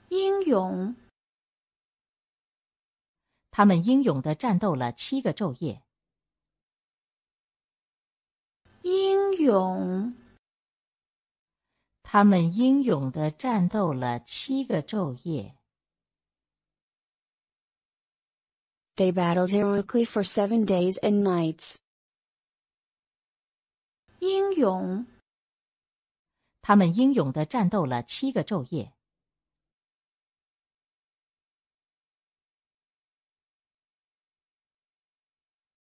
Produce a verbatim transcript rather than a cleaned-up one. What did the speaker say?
英勇， 他们英勇地战斗了七个昼夜。 英勇， 他们英勇地战斗了七个昼夜。 They battled heroically for seven days and nights. 英勇， 他们英勇地战斗了七个昼夜。